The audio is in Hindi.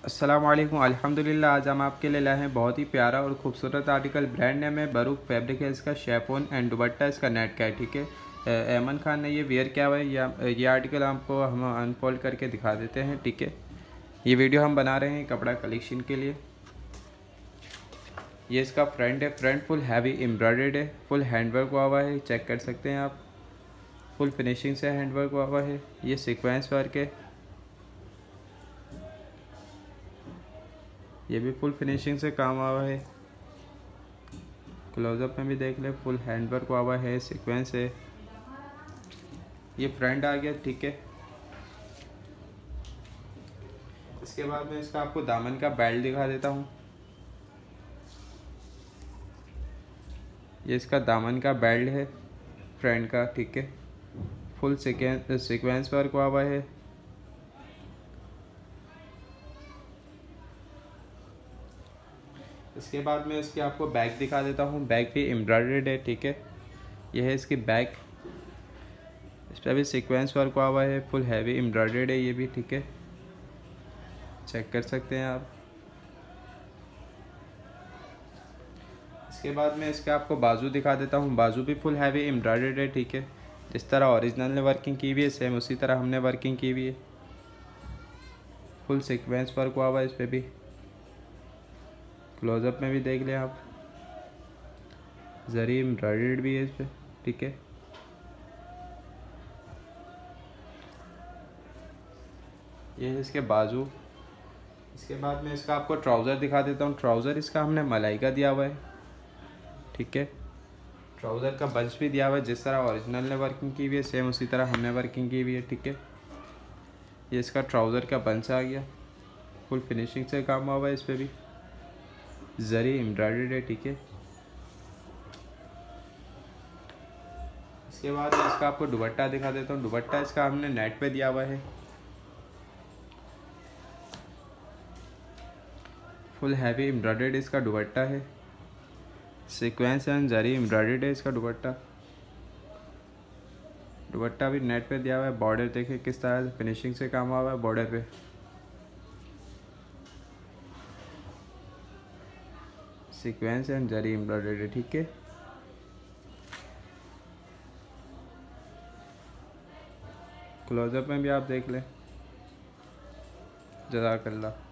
अस्सलाम वालेकुम। अल्हम्दुलिल्लाह आज हम आपके लिए लाए हैं बहुत ही प्यारा और खूबसूरत आर्टिकल। ब्रांड नेम है बरूक फैब्रिक है इसका। शेफोन एंड दुपट्टा इसका नेट का है, ठीक है। अहमद खान ने ये वेयर किया हुआ है। ये आर्टिकल आपको हम अनफोल्ड करके दिखा देते हैं, ठीक है। ये वीडियो हम बना रहे हैं कपड़ा कलेक्शन के लिए। ये इसका फ्रंट है। फ्रंट फुल हैवी एम्ब्रॉयडर्ड है, फुल हैंडवर्क हुआ हुआ है, चेक कर सकते हैं आप। फुल फिनिशिंग से हैंडवर्क हुआ हुआ है। ये सीक्वेंस वर्क है। ये भी फुल फिनिशिंग से काम हुआ है। क्लोजअप में भी देख ले, फुल हैंडवर्क हुआ है, सीक्वेंस है। ये फ्रंट आ गया, ठीक है। इसके बाद मैं इसका आपको दामन का बेल्ट दिखा देता हूँ। ये इसका दामन का बेल्ट है फ्रंट का, ठीक है। फुल सीक्वेंस वर्क हुआ है। इसके बाद मैं इसकी आपको बैक दिखा देता हूँ। बैक भी एम्ब्रॉयडर्ड है, ठीक है। यह है इसकी बैक। इस पर भी सीक्वेंस वर्क हुआ है, फुल हैवी एम्ब्रॉयडर्ड है ये भी, ठीक है। चेक कर सकते हैं आप। इसके बाद मैं इसके आपको बाजू दिखा देता हूँ। बाजू भी फुल हैवी एम्ब्रॉयडर्ड है, ठीक है। जिस तरह ओरिजिनल ने वर्किंग की हुई है सेम उसी तरह हमने वर्किंग की हुई है। फुल सीक्वेंस वर्क हुआ है इस पर भी। क्लोजअप में भी देख लें आप, जरी एम्ब्रॉयडर्ड भी है इस पर, ठीक है। ये है इसके बाजू। इसके बाद मैं इसका आपको ट्राउज़र दिखा देता हूँ। ट्राउज़र इसका हमने मलाई का दिया हुआ है, ठीक है। ट्राउज़र का बंच भी दिया हुआ है, जिस तरह ओरिजिनल ने वर्किंग की हुई है सेम उसी तरह हमने वर्किंग की हुई है, ठीक है। ये इसका ट्राउज़र का बंच आ गया। फुल फिनिशिंग से काम हुआ है इस पर भी, जरी एम्ब्रॉयडर्ड है, ठीक है। इसके बाद मैं इसका आपको दुपट्टा दिखा देता हूँ। दुपट्टा इसका हमने नेट पे दिया हुआ है। फुल हैवी एम्ब्रॉयडर्ड इसका दुपट्टा है। सीक्वेंस एंड जरी एम्ब्रॉयडर्ड है इसका दुपट्टा। दुपट्टा भी नेट पे दिया हुआ है। बॉर्डर देखिए किस तरह से फिनिशिंग से काम हुआ है बॉर्डर पे। सीक्वेंस एंड जरी एम्ब्रॉयडर्ड है, ठीक है। क्लोजअप में भी आप देख लें। जज़ाकल्लाह।